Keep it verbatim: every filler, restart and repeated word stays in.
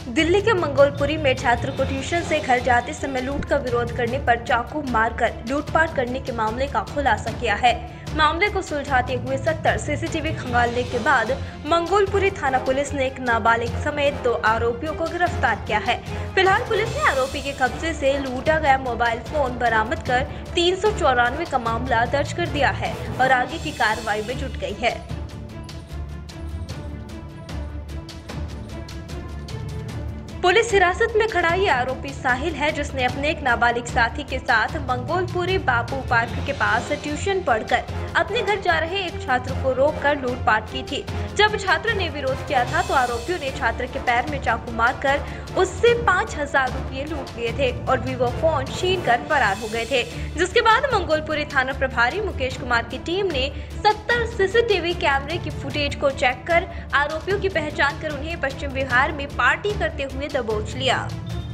दिल्ली के मंगोलपुरी में छात्र को ट्यूशन से घर जाते समय लूट का विरोध करने पर चाकू मारकर लूटपाट करने के मामले का खुलासा किया है। मामले को सुलझाते हुए सत्तर सीसीटीवी खंगालने के बाद मंगोलपुरी थाना पुलिस ने एक नाबालिग समेत दो आरोपियों को गिरफ्तार किया है। फिलहाल पुलिस ने आरोपी के कब्जे से लूटा गया मोबाइल फोन बरामद कर तीन सौ चौरानवे का मामला दर्ज कर दिया है और आगे की कार्रवाई में जुट गई है। पुलिस हिरासत में खड़ा ये आरोपी साहिल है, जिसने अपने एक नाबालिग साथी के साथ मंगोलपुरी बापू पार्क के पास ट्यूशन पढ़कर अपने घर जा रहे एक छात्र को रोककर लूटपाट की थी। जब छात्र ने विरोध किया था तो आरोपियों ने छात्र के पैर में चाकू मारकर उससे पाँच हजार रुपये लूट लिए थे और वीवो फोन छीन कर फरार हो गए थे। जिसके बाद मंगोलपुरी थाना प्रभारी मुकेश कुमार की टीम ने सत्तर सीसीटीवी कैमरे की फुटेज को चेक कर आरोपियों की पहचान कर उन्हें पश्चिम बिहार में पार्टी करते हुए दबोच लिया।